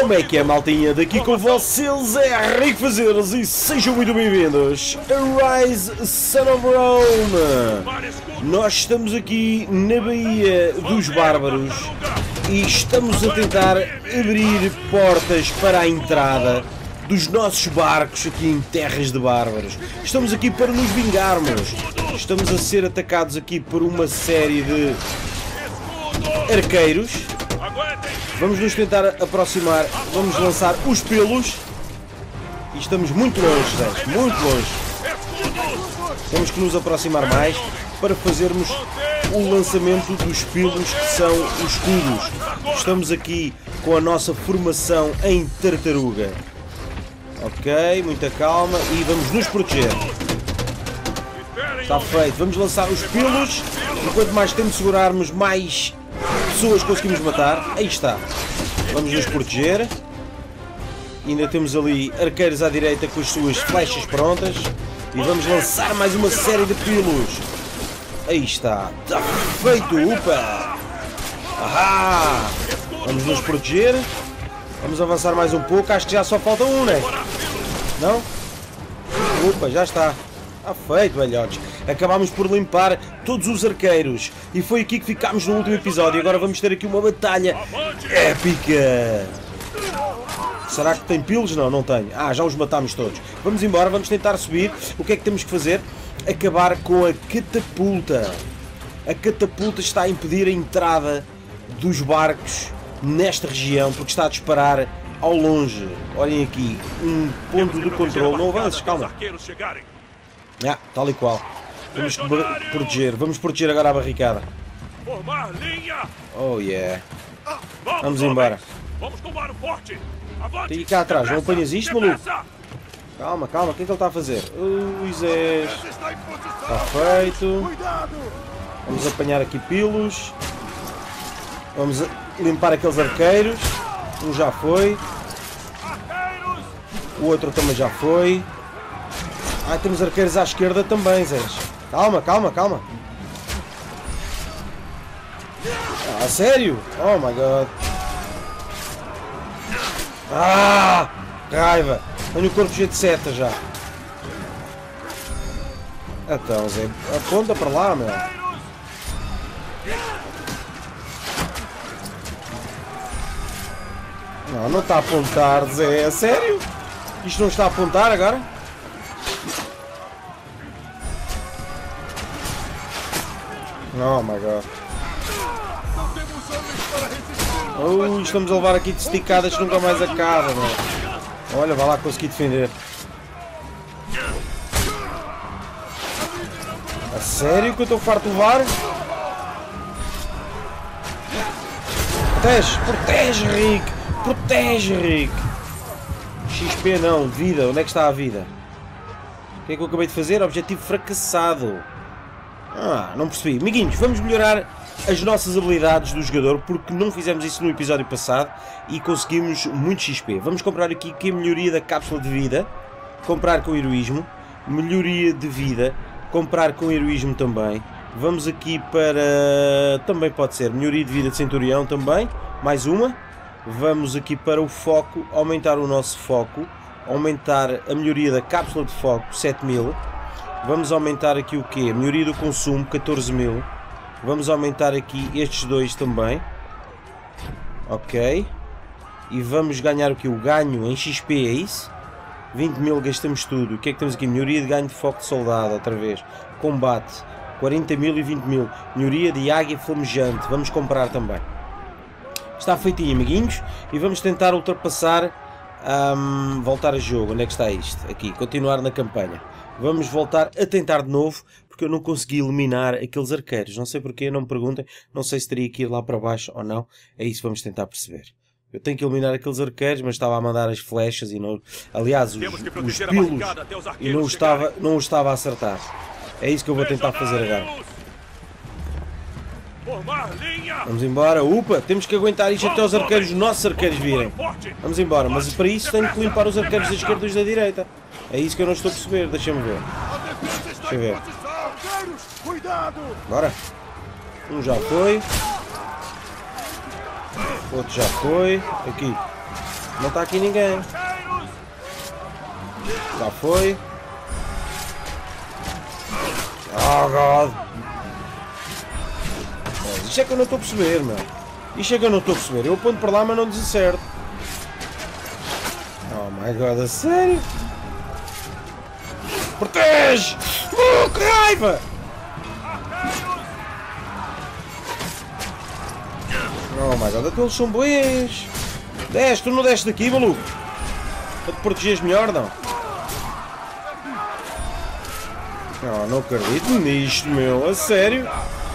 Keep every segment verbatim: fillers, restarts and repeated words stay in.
Como é que é, maltinha? Daqui com vocês é Rico Fazeres e sejam muito bem-vindos a Rise Son of Rome. Nós estamos aqui na Baía dos Bárbaros e estamos a tentar abrir portas para a entrada dos nossos barcos aqui em terras de bárbaros. Estamos aqui para nos vingarmos. Estamos a ser atacados aqui por uma série de arqueiros. Vamos nos tentar aproximar. Vamos lançar os pelos. E estamos muito longe, gente, muito longe. Temos que nos aproximar mais para fazermos o lançamento dos pelos, que são os escudos. Estamos aqui com a nossa formação em tartaruga. Ok, muita calma e vamos nos proteger. Está feito. Vamos lançar os pelos. Enquanto mais tempo segurarmos, mais pessoas conseguimos matar. Aí está. Vamos nos proteger. Ainda temos ali arqueiros à direita com as suas flechas prontas. E vamos lançar mais uma série de pelos. Aí está. Está feito. Upa. Ahá. Vamos nos proteger. Vamos avançar mais um pouco. Acho que já só falta um, né? Não? Opa, já está. Está feito, velhotes. Acabámos por limpar todos os arqueiros. E foi aqui que ficámos no último episódio. Agora vamos ter aqui uma batalha épica. Será que tem pilos? Não, não tem. Ah, já os matámos todos. Vamos embora, vamos tentar subir. O que é que temos que fazer? Acabar com a catapulta. A catapulta está a impedir a entrada dos barcos nesta região, porque está a disparar ao longe. Olhem aqui, um ponto de controle. Não avances, calma. Ah, tal e qual. Vamos proteger, vamos proteger agora a barricada. Oh yeah. Vamos embora. E cá atrás, não apanhas isto, maluco? Calma, calma, o que é que ele está a fazer? Ui, Zé. Está feito. Vamos apanhar aqui pilos. Vamos limpar aqueles arqueiros. Um já foi. O outro também já foi. Ah, temos arqueiros à esquerda também, Zé. Calma, calma, calma. Ah, sério? Oh my god. Ah, raiva. Tenho o corpo cheio de seta já. Então, Zé, aponta para lá, meu. Não, não está a apontar, Zé. É sério? Isto não está a apontar agora? Oh my god. Oh, estamos a levar aqui de esticadas que nunca mais acaba, mano. Olha, vai lá conseguir defender. A sério que eu estou farto de levar? Protege, protege, Rick. Protege, Rick. X P não, vida. Onde é que está a vida? O que é que eu acabei de fazer? Objetivo fracassado. Ah, não percebi. Amiguinhos, vamos melhorar as nossas habilidades do jogador, porque não fizemos isso no episódio passado e conseguimos muito X P. Vamos comprar aqui que a melhoria da cápsula de vida, comprar com heroísmo, melhoria de vida, comprar com heroísmo também. Vamos aqui para... também pode ser melhoria de vida de centurião também, mais uma. Vamos aqui para o foco, aumentar o nosso foco, aumentar a melhoria da cápsula de foco, sete mil. Vamos aumentar aqui o quê? Melhoria do consumo, catorze mil. Vamos aumentar aqui estes dois também. Ok. E vamos ganhar o quê? O ganho em X P, é isso? vinte mil, gastamos tudo. O que é que temos aqui? Melhoria de ganho de foco de soldado, outra vez. Combate, quarenta mil e vinte mil. Melhoria de águia flamejante. Vamos comprar também. Está feitinho, amiguinhos. E vamos tentar ultrapassar... Um, voltar a jogo. Onde é que está isto? Aqui, continuar na campanha. Vamos voltar a tentar de novo, porque eu não consegui eliminar aqueles arqueiros. Não sei porquê, não me perguntem. Não sei se teria que ir lá para baixo ou não. É isso que vamos tentar perceber. Eu tenho que eliminar aqueles arqueiros, mas estava a mandar as flechas e não... Aliás, os, os pilos e não os, estava, não os estava a acertar. É isso que eu vou tentar fazer agora. Vamos embora. Upa, temos que aguentar isto até os arqueiros, os nossos arqueiros virem. Vamos embora, mas para isso tenho que limpar os arqueiros da esquerda e os da direita. É isso que eu não estou a perceber, deixa-me ver. Deixa eu ver. Bora. Um já foi. Outro já foi. Aqui. Não está aqui ninguém. Já foi. Oh God. Isto é que eu não estou a perceber, meu. Isto é que eu não estou a perceber. Eu aponto para lá, mas não desacerto. Oh my God, a sério? Protege! Oh, que raiva! Oh my God, até eles são bois. Desce, tu não desce daqui, maluco. Para te protegeres melhor, não? Oh, não acredito nisto, meu. A sério?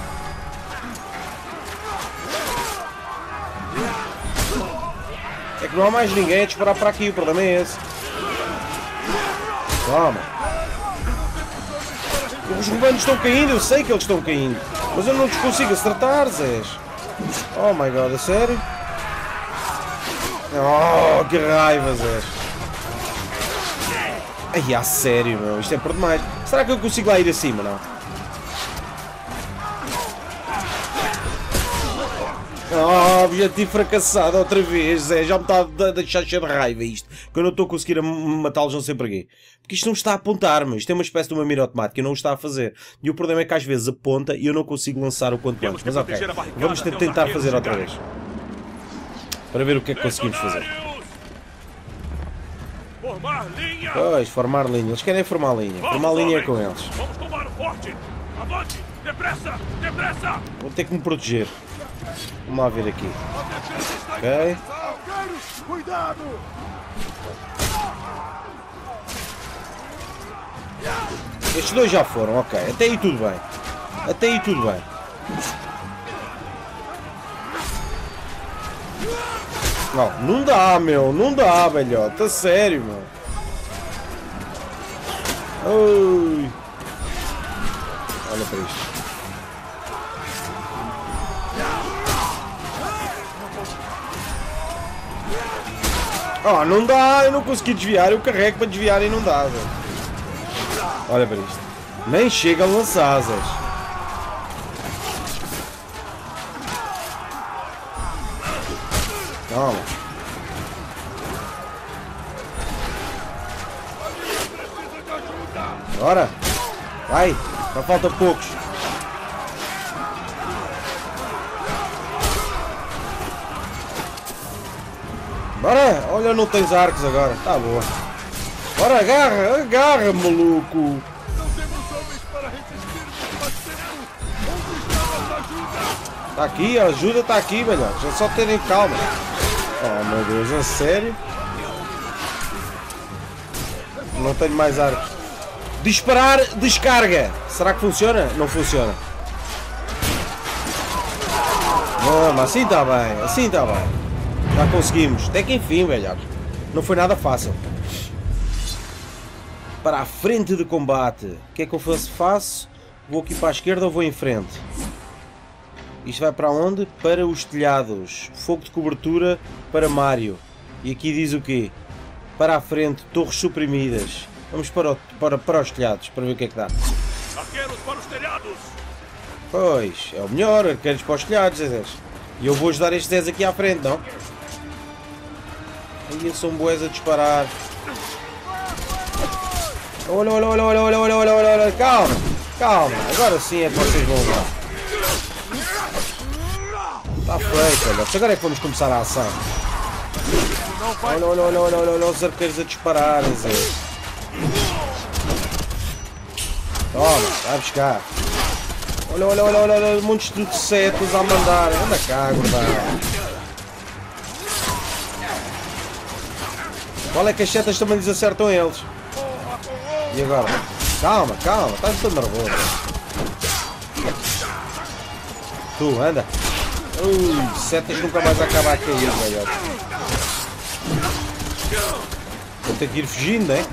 É que não há mais ninguém a disparar para aqui. O problema é esse. Toma. Os romanos estão caindo. Eu sei que eles estão caindo. Mas eu não os consigo acertar, Zés. Oh my God, a sério? Oh, que raiva, Zés. Ai, a sério, meu. Isto é por demais. Será que eu consigo lá ir acima, não? Oh, objetivo fracassado outra vez, Zé. Já me está a deixar cheio de raiva isto. Que eu não estou a conseguir matá-los, não sei porquê. Porque isto não está a apontar-me. Isto é uma espécie de uma mira automática e não o está a fazer. E o problema é que às vezes aponta e eu não consigo lançar o quanto antes. Mas ok, vamos tentar fazer outra vez. Para ver o que é que conseguimos fazer. Formar linha! Pois, formar linha. Eles querem formar linha. Formar linha é com eles. Vamos tomar o forte! Avante! Depressa! Depressa! Vou ter que me proteger. Vamos lá ver aqui. Ok. Cuidado! Estes dois já foram, ok. Até aí tudo bem. Até aí tudo bem. Não, não dá, meu. Não dá, velhote. A sério, meu. Ui. Olha para isto. Oh, não dá. Eu não consegui desviar. Eu carrego para desviar e não dá, velho. Olha para isto. Nem chega a lançar asas. Toma. Bora. Vai. Só falta poucos. Bora. Olha, não tens arcos agora. Tá boa. Bora, agarra. Agarra, maluco. Não temos homens para resistir mais tempo. Onde está nossa ajuda? Tá aqui, a ajuda tá aqui, velhote. É só terem calma. Oh, meu Deus, é sério? Não tenho mais arcos. Disparar, descarga. Será que funciona? Não funciona. Não, mas assim está bem, assim está bem. Já conseguimos. Até que enfim, velhote. Não foi nada fácil. Para a frente de combate. O que é que eu faço? Faço? Vou aqui para a esquerda ou vou em frente? Isto vai para onde? Para os telhados. Fogo de cobertura para Mario. E aqui diz o quê? Para a frente, torres suprimidas. Vamos para, o, para, para os telhados, para ver o que é que dá. Arqueiros para os telhados! Pois, é o melhor, arqueiros para os telhados, Zé. E eu vou ajudar estes Zés aqui à frente, não? Aí são boés a disparar. Olha, olha, olha, olha, olha, olha, olha, olha, olha, calma, calma. Agora sim é que vocês vão levar. Está feito, olha. Agora é que vamos começar a ação. Olha, olha, olha, olha, olha, olha os arqueiros a dispararem, Zé. Toma, vai buscar. Olha, olha, olha, olha, olha, montes de setas a mandar. Anda cá, gordão. Qual é que as setas também desacertam eles? E agora? Calma, calma, estás todo nervoso. Tu, anda. Ui, setas nunca mais acaba a cair, velho. Vou ter que ir fugindo, hein?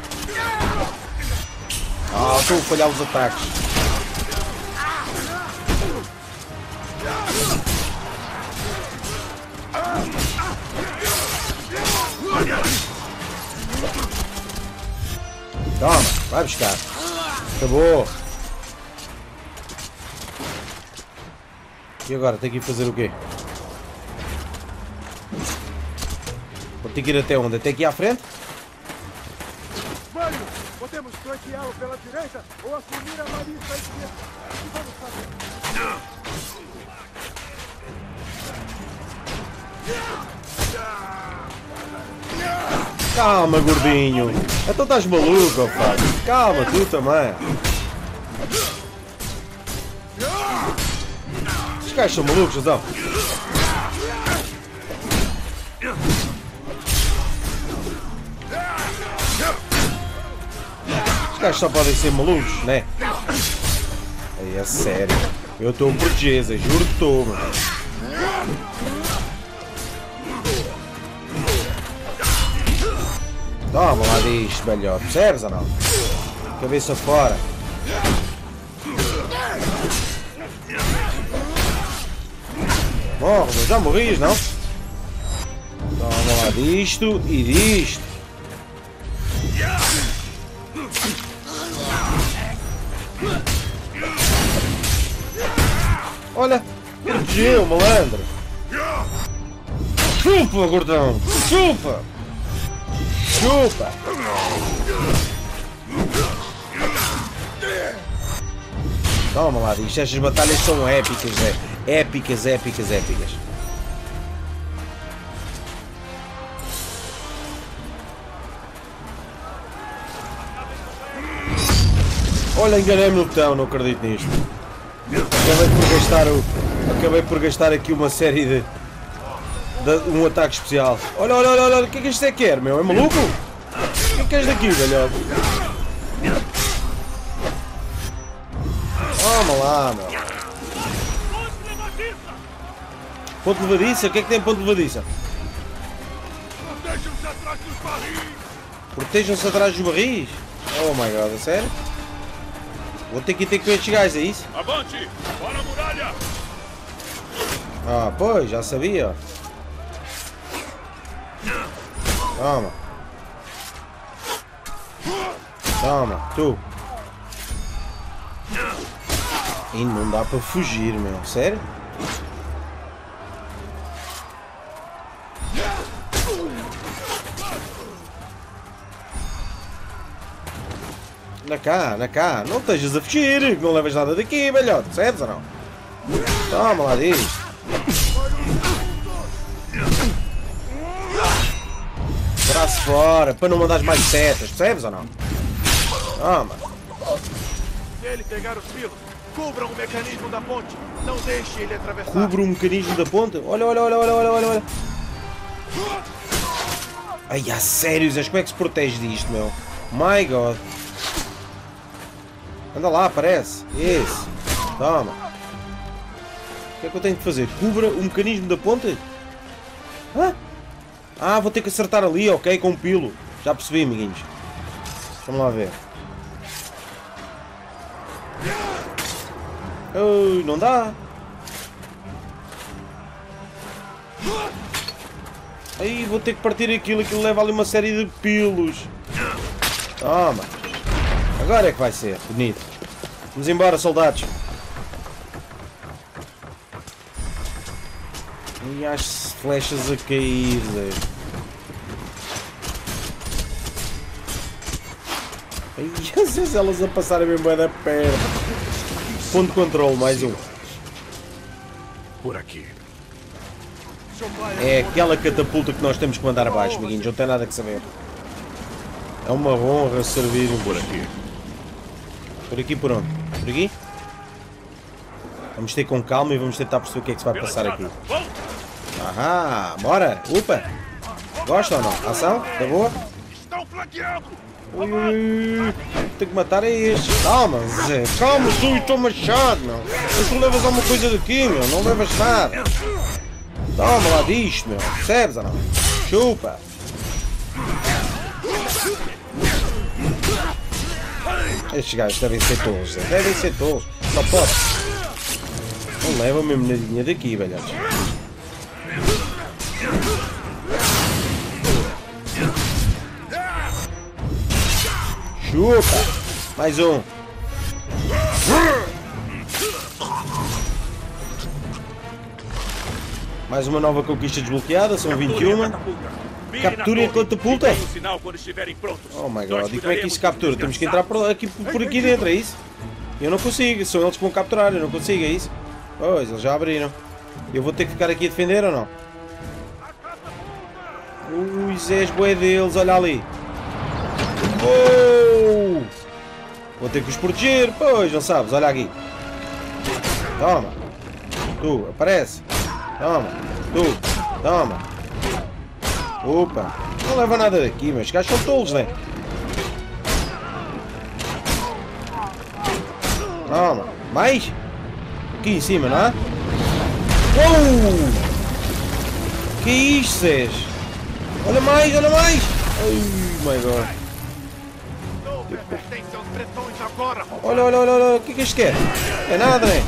Ah, estou a falhar os ataques. Toma, vai buscar. Acabou. E agora, tenho que ir fazer o quê? ter que ir até onde? Até aqui à frente? Mário, podemos flanqueá-lo pela direita ou assumir a malícia à esquerda. O que vamos fazer? Calma, gordinho. Então estás maluco, rapaz. Calma, tu também. Os gajos são malucos, então. Os gajos só podem ser malucos, né? Aí é sério. Eu estou por Jesus, juro que estou, mano. Toma lá disto, velhote. Percebes ou não? Cabeça fora. Morre, já morrias, não? Toma lá disto e disto. Olha, protegeu, malandro. Chupa, gordão. Chupa. Chupa. Toma lá disto. Estas batalhas são épicas, é. Épicas, épicas, épicas. Olha, enganei-me no botão, não acredito nisto. Acabei por gastar o. Acabei por gastar aqui uma série de. de um ataque especial. Olha, olha, olha, olha, o que é que isto é que quer, meu? É maluco? O que é que és daqui, velhote? Toma lá, meu. Ponto levadiça? O que é que tem ponto levadiça? Protejam-se atrás dos barris! Protejam-se atrás dos barris? Oh my god, é sério? Vou ter que ir ter com estes gajos, é isso? Avante! Fora a muralha! Ah, pois, já sabia. Toma. Toma, tu. E não dá para fugir, meu. Sério? Na cá, na cá. Não estejas a fugir, que não levas nada daqui, velhote. Percebes ou não? Toma lá disto. Braço fora, para não mandares mais setas, percebes ou não? Toma. Se ele pegar os fios, cubram o mecanismo da ponte. Não deixe ele atravessar. Cubra o mecanismo da ponte? Olha, olha, olha, olha, olha, olha, olha. Ai, a sério, Zé, como é que se protege disto, meu? My God. Anda lá, aparece. Isso. Toma. O que é que eu tenho que fazer? Cubra o mecanismo da ponte? Hã? Ah, vou ter que acertar ali, ok, com o pilo. Já percebi, amiguinhos. Vamos lá ver. Ui, não dá. Aí vou ter que partir aquilo, aquilo leva ali uma série de pilos. Toma. Agora é que vai ser, bonito. Vamos embora, soldados. E as flechas a cair. Ai, às vezes elas a passarem bem bem da perna. Ponto de controle, mais um. Por aqui. É aquela catapulta que nós temos que mandar abaixo, amiguinhos. Não tem nada que saber. É uma honra servir-nos. Por aqui. Por aqui por onde? Por aqui? Vamos ter com calma e vamos tentar perceber o que é que se vai passar aqui. Ahá, bora! Upa! Gosta ou não? Ação? Tá boa? Estão flanqueados! Ui, tenho que matar é este. Calma, Zé. Calma, tu e teu machado, meu. Mas tu levas alguma coisa daqui, meu. Não levas nada. Toma lá disto, meu. Percebes ou não? Chupa. Estes gajos devem ser tolos, Zé. Devem ser tolos. Só pode. Não leva mesmo nadinha daqui, velhotes. Chupa! Mais um! Mais uma nova conquista desbloqueada, são vinte e uma. Captura e catapulta? Um sinal quando estiverem prontos. Oh my god, e como é que isso se captura? Temos que entrar por aqui, por aqui dentro, é isso? Eu não consigo, são eles que vão capturar, eu não consigo, é isso? Pois, eles já abriram. Eu vou ter que ficar aqui a defender ou não? Ui, Zés, bué deles, olha ali. Oh! Vou ter que os proteger, pois, não sabes, olha aqui. Toma. Tu, aparece. Toma. Tu, toma. Opa. Não leva nada daqui, mas os gajos são tolos, né? Toma. Mais? Aqui em cima, não é? Uou! Que é isto, Zés? Olha mais, olha mais! Oh my god! Olha, olha, olha, olha, o que é que isto quer? É nada, né?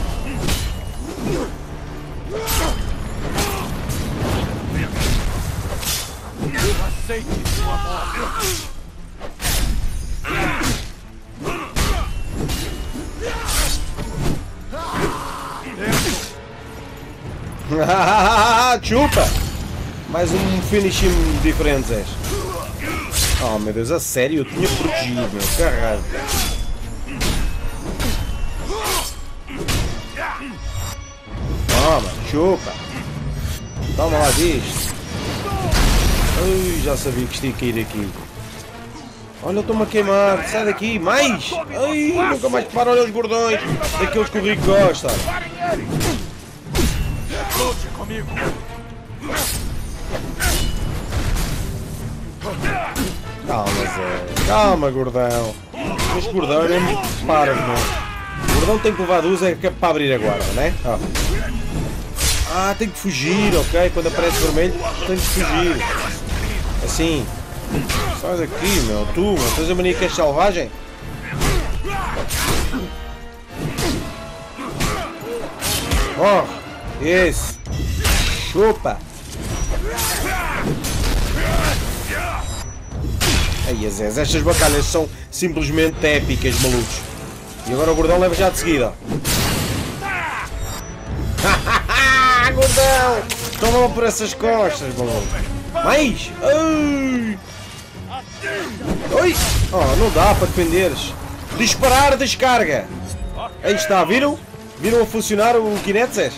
Aceite sua morte. Chupa! Mais um finishing diferente, Zés. Oh meu Deus, a sério? Eu tinha protegido, meu caralho. Toma, chupa. Toma lá disto. Ai, já sabia que isto ia cair aqui. Olha, eu estou-me a queimar. Sai daqui, mais! Ai, nunca mais para, olha os gordões. Daqueles que o Rico gosta. Lute comigo. Calma, Zé. Calma, gordão. Este gordão é mesmo parvo, não. O gordão tem que levar duas é para abrir a guarda, né? Oh. Ah, tem que fugir, ok? Quando aparece vermelho, tem que fugir. Assim. Sai daqui, meu. Tu, meu. Tens a mania que és selvagem? Oh, esse. Chupa. Ai, Zés, estas batalhas são simplesmente épicas, malucos. E agora o gordão leva já de seguida. Gordão! Toma por essas costas, maluco. Mais? Ai! Oi! Oh, não dá para defenderes. Disparar, descarga. Aí está, viram? Viram a funcionar o Kinect, Zés?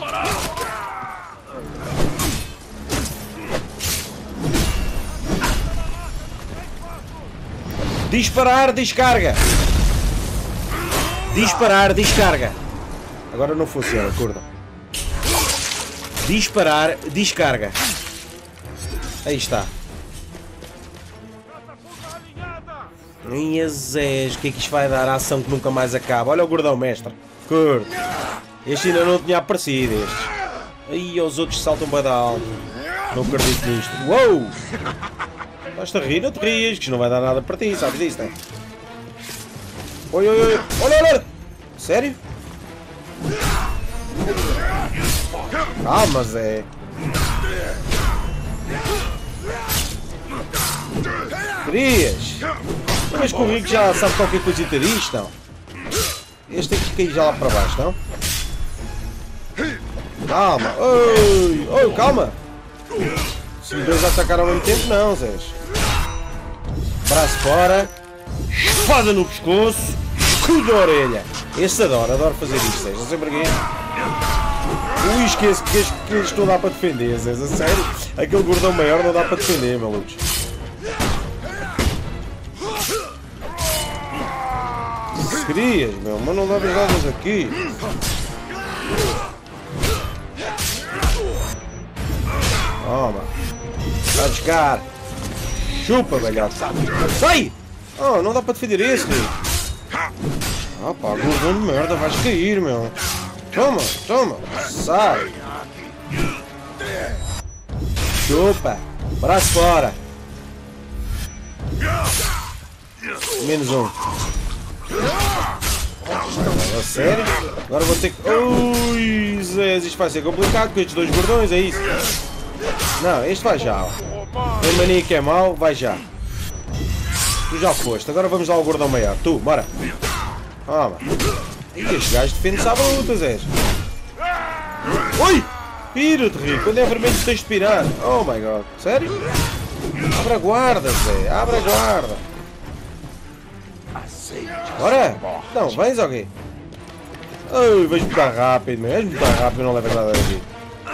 Disparar, descarga. Disparar, descarga. Agora não funciona, curda. Disparar, descarga. Aí está. Ai, Zés, o que é que isto vai dar? A ação que nunca mais acaba. Olha o gordão, mestre. Curto. Este ainda não tinha aparecido, estes. Ai, os outros saltam para dar alto. Não acredito nisto. Uou! Estás-te a rir? Não te rias, que isto não vai dar nada para ti, sabes disso, não é? Oi, oi, oi. Olha, olha! Sério? Calma, Zé. Querias? Mas que o Rico já sabe qualquer coisa disto, não? Este tem que cair já lá para baixo, não? Calma. Oi, oi, calma. Se os dois atacaram ao mesmo tempo, não, Zé. Braço fora. Espada no pescoço. Escudo na orelha. Este adora, adoro fazer isto, Zé. Não sei porquê. Ui, esqueço que este, que este não dá para defender, Zé. A sério. Aquele gordão maior não dá para defender, malucos. Se querias, meu, mas não leves nada aqui. Toma. Vai buscar. Chupa, velhote. Sai! Oh, não dá para defender esse, meu. Ah pá, gordão de merda, vais cair, meu. Toma, toma. Sai. Chupa. Braço fora. Menos um. A sério? Agora vou ter que... Ui, Zé, isto vai ser complicado com estes dois gordões, é isso? Não, este vai já. A mania que é mau, vai já. Tu já foste, agora vamos lá ao gordão maior. Tu, bora. Toma. E este gajo defende-se à bruta, Zé. Ui! Pira-te, Rico. Quando é vermelho tens de pirar. Oh my god. Sério? Abre a guarda, Zé. Abre a guarda. Bora? Não, vens ou quê? Ai, vais muito rápido, meu. Vais muito rápido, não levas nada daqui.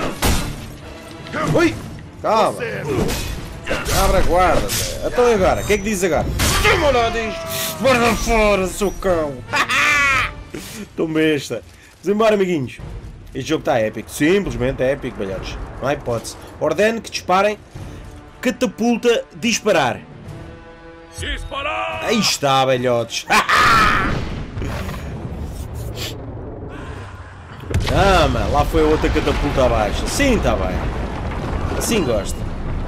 Ui! Calma. Abre a guarda, Zé. Então e agora? O que é que diz agora? Bora disto! Bora fora, seu cão! Tão besta. Vamos embora, amiguinhos. Este jogo está épico. Simplesmente é épico, balhados. Não há hipótese. Ordeno que disparem. Catapulta disparar. Disparar! Aí está, velhotes. Ah, mano, lá foi a outra catapulta abaixo. Assim está bem. Assim gosto.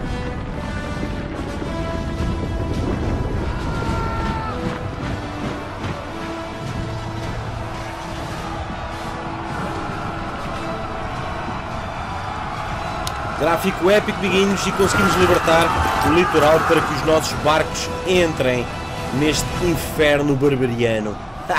Gráfico épico, amiguinhos, e conseguimos libertar o litoral para que os nossos barcos entrem neste inferno barbariano.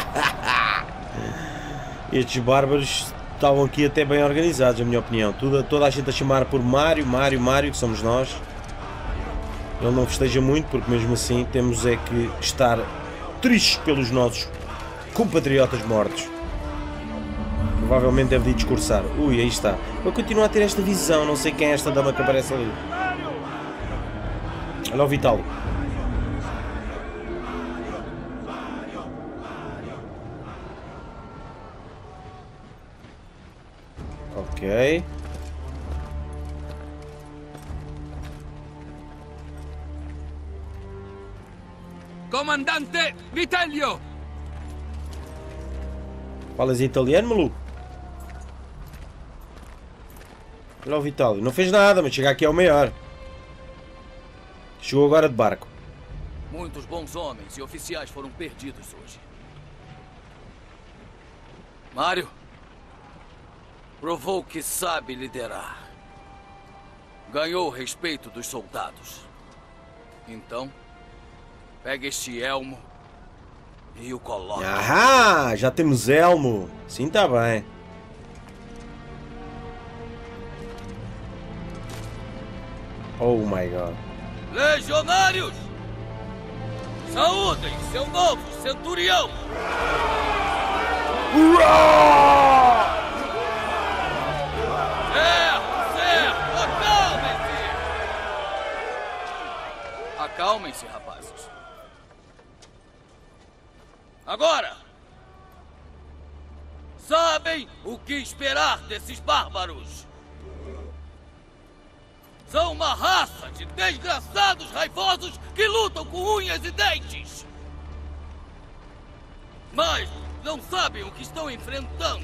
Estes bárbaros estavam aqui até bem organizados, na minha opinião. Toda, toda a gente a chamar por Mário, Mário, Mário, que somos nós. Ele não festeja muito, porque mesmo assim temos é que estar tristes pelos nossos compatriotas mortos. Provavelmente deve de discursar. Ui, aí está. Eu continuo a ter esta visão. Não sei quem é esta dama que aparece ali. Olha o Vitali. Ok. Comandante Vitelio! Falas em italiano, maluco? Olha o Vitali. Não fez nada, mas chegar aqui é o maior. Chegou agora de barco. Muitos bons homens e oficiais foram perdidos hoje. Mário provou que sabe liderar. Ganhou o respeito dos soldados. Então, pega este elmo e o coloca. Ah, já temos elmo. Sim, tá bem. Oh my god. Legionários! Saúdem seu novo centurião! Uau! Certo, certo! Acalmem-se! Acalmem-se, rapazes. Agora! Sabem o que esperar desses bárbaros? São uma raça de desgraçados raivosos que lutam com unhas e dentes. Mas não sabem o que estão enfrentando.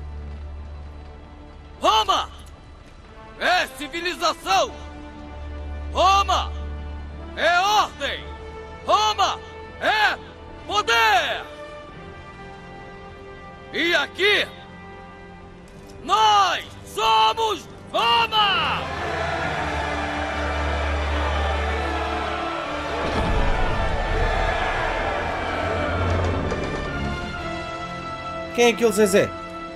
Roma é civilização. Roma é ordem. Roma é poder. E aqui, nós somos Roma! Quem é aquele Zezé?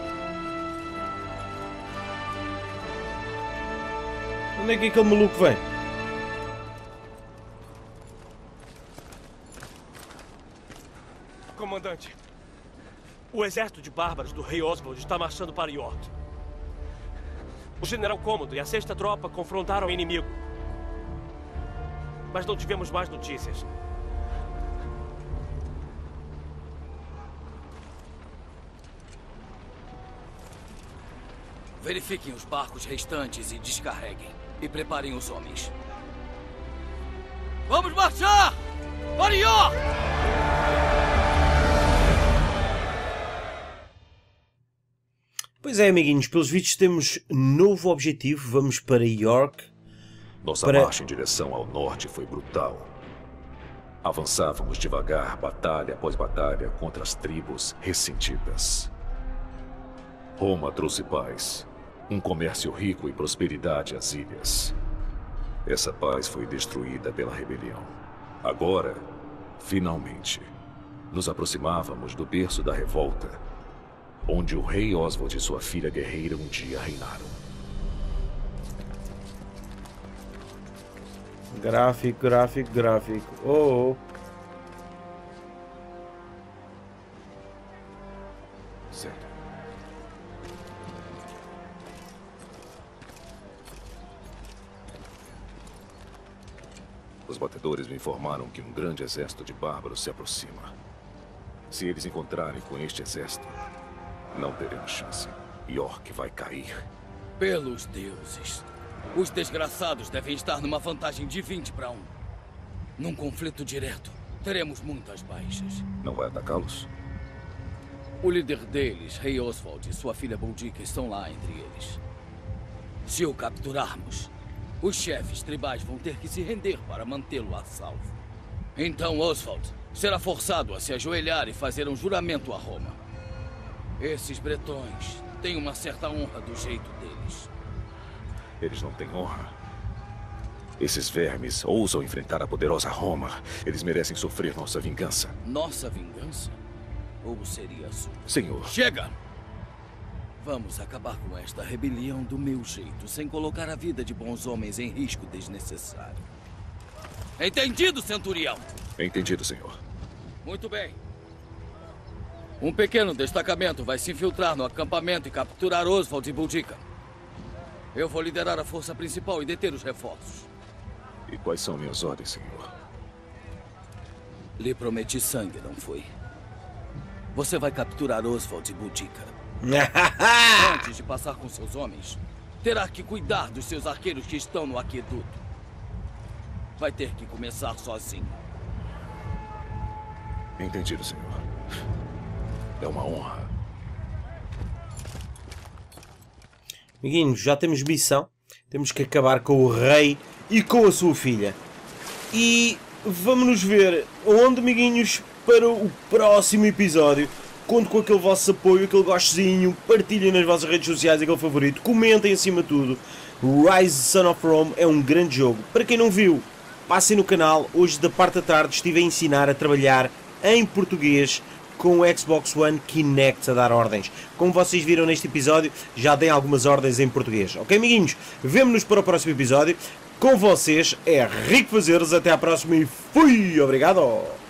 Onde é que aquele maluco vem? Comandante, o exército de bárbaros do rei Oswald está marchando para York. O general Cômodo e a sexta tropa confrontaram o inimigo. Mas não tivemos mais notícias. Verifiquem os barcos restantes e descarreguem. E preparem os homens. Vamos marchar! Para York! Pois é, amiguinhos, pelos vistos temos novo objetivo. Vamos para York. Nossa para... marcha em direção ao norte foi brutal. Avançávamos devagar, batalha após batalha, contra as tribos ressentidas. Roma trouxe paz, um comércio rico e prosperidade às ilhas. Essa paz foi destruída pela rebelião. Agora, finalmente, nos aproximávamos do berço da revolta, onde o rei Oswald e sua filha guerreira um dia reinaram. Gráfico, gráfico, gráfico. Oh, oh. Certo. Os batedores me informaram que um grande exército de bárbaros se aproxima. Se eles encontrarem com este exército, não teremos chance. York vai cair. Pelos deuses. Os desgraçados devem estar numa vantagem de vinte para um. Num conflito direto, teremos muitas baixas. Não vai atacá-los? O líder deles, Rei Oswald, e sua filha Boudica estão lá entre eles. Se o capturarmos, os chefes tribais vão ter que se render para mantê-lo a salvo. Então Oswald será forçado a se ajoelhar e fazer um juramento a Roma. Esses bretões têm uma certa honra do jeito deles. Eles não têm honra. Esses vermes ousam enfrentar a poderosa Roma. Eles merecem sofrer nossa vingança. Nossa vingança? Ou seria a sua? Senhor. Chega! Vamos acabar com esta rebelião do meu jeito, sem colocar a vida de bons homens em risco desnecessário. Entendido, centurião? Entendido, senhor. Muito bem. Um pequeno destacamento vai se infiltrar no acampamento e capturar Oswald e Boudica. Eu vou liderar a força principal e deter os reforços. E quais são minhas ordens, senhor? Lhe prometi sangue, não foi? Você vai capturar Oswald e Boudica. Antes de passar com seus homens, terá que cuidar dos seus arqueiros que estão no aqueduto. Vai ter que começar sozinho. Entendido, senhor. É uma honra. Amiguinhos, já temos missão. Temos que acabar com o rei e com a sua filha. E vamos nos ver onde, amiguinhos, para o próximo episódio. Conto com aquele vosso apoio, aquele gostezinho. Partilhem nas vossas redes sociais aquele favorito. Comentem acima de tudo. Rise Son of Rome é um grande jogo. Para quem não viu, passem no canal. Hoje da parte da tarde estive a ensinar a trabalhar em português com o Xbox One Kinect a dar ordens. Como vocês viram neste episódio, já dei algumas ordens em português. Ok, amiguinhos? Vemo-nos para o próximo episódio. Com vocês é Rico Fazeres. Até à próxima e fui! Obrigado!